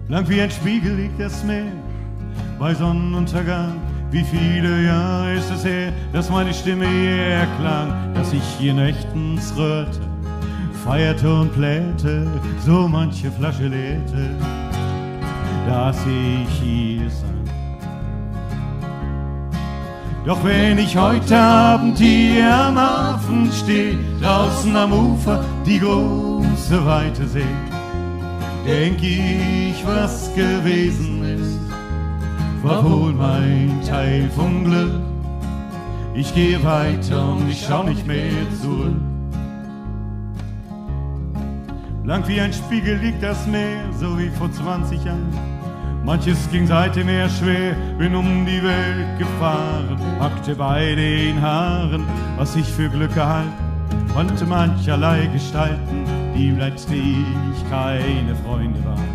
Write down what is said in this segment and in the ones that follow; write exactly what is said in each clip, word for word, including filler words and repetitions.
Blank wie ein Spiegel liegt das Meer bei Sonnenuntergang. Wie viele Jahre ist es her, dass meine Stimme hier erklang, dass ich hier nächtens rührte, feierte und pläte, so manche Flasche leerte, dass ich hier sang. Doch wenn ich heute Abend hier am Hafen steh, draußen am Ufer die große Weite seh, denk ich, was gewesen ist, war wohl mein Teil vom Glück. Ich gehe weiter und ich schau nicht mehr zurück. Blank wie ein Spiegel liegt das Meer, so wie vor zwanzig Jahren. Manches ging seitdem eher schwer, bin um die Welt gefahren, packte bei den Haaren, was ich für Glück erhalten, konnte mancherlei gestalten, die letztlich keine Freunde waren.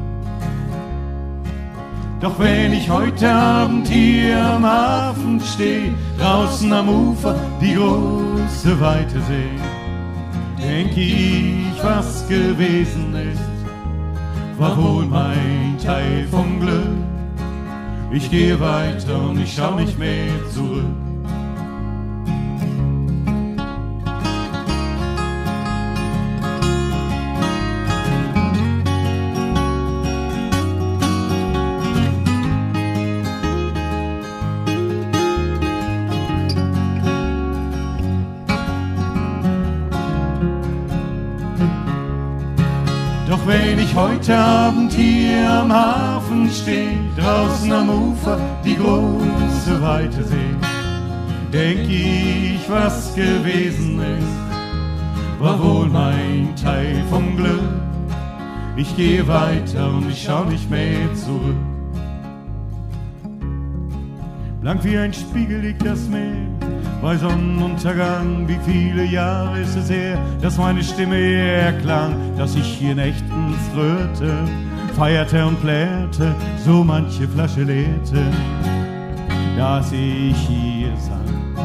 Doch wenn ich heute Abend hier am Hafen steh, draußen am Ufer die große Weite seh, denk ich, was gewesen ist, war wohl mein Teil vom Glück. Ich gehe weiter und ich schau nicht mehr zurück. Doch wenn ich heute Abend hier am Hafen steh, draußen am Ufer die große Weite seh, denk ich, was gewesen ist, war wohl mein Teil vom Glück. Ich gehe weiter und ich schau nicht mehr zurück. Blank wie ein Spiegel liegt das Meer bei Sonnenuntergang. Wie viele Jahre ist es her, dass meine Stimme erklang, dass ich hier nächtens rührte, feierte und plärrte, so manche Flasche leerte, dass ich hier sang.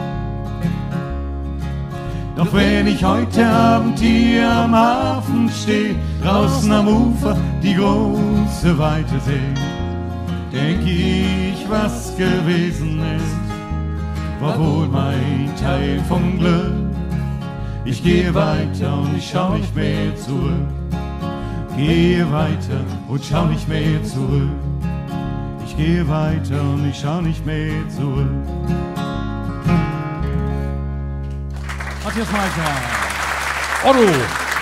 Doch wenn ich heute Abend hier am Hafen steh, draußen am Ufer die große Weite seh, denk ich, was gewesen ist, war wohl mein Teil vom Glück. Ich gehe weiter und ich schau nicht mehr zurück. Gehe weiter und schau nicht mehr zurück. Ich gehe weiter und ich schau nicht mehr zurück. Matthias Meiser. Otto.